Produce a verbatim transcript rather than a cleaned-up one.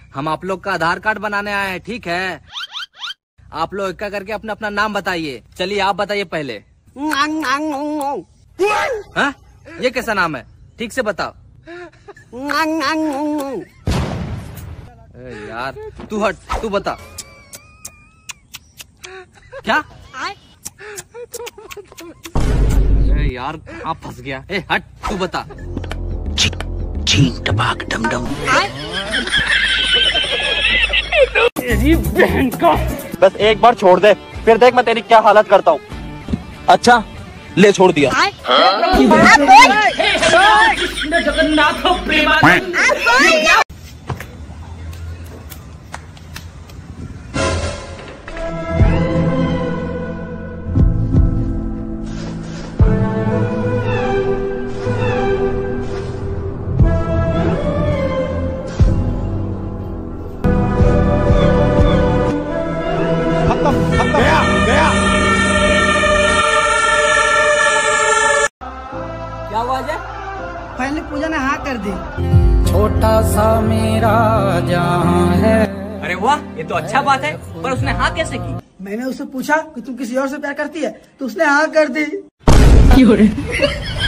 हम आप लोग का आधार कार्ड बनाने आए हैं, ठीक है? आप लोग एक करके अपना अपना नाम बताइए। चलिए आप बताइए पहले। हाँ? ये कैसा नाम है? ठीक से बताओ। यार तू हट, तू बता। क्या? अरे यार कहाँ फंस गया? ए हट, तू बता। टपाक डम डम। तेरी बहन का। बस एक बार छोड़ दे, फिर देख मैं तेरी क्या हालत करता हूँ। अच्छा ले छोड़ दिया। जगन्नाथ गया गया। क्या हुआ अजय? फाइनली पूजा ने हाँ कर दी। छोटा सा मेरा जहां है। अरे वाह, ये तो अच्छा बात है, पर उसने हाँ कैसे की? मैंने उससे पूछा कि तुम किसी और से प्यार करती है, तो उसने हाँ कर दी।